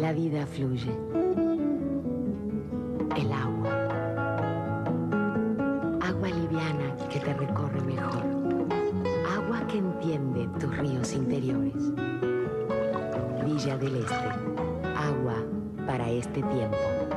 La vida fluye. El agua. Agua liviana que te recorre mejor. Agua que entiende tus ríos interiores. Villa del Este. Agua para este tiempo.